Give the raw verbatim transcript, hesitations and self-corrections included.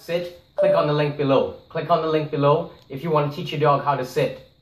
sit, click on the link below. Click on the link below if you want to teach your dog how to sit.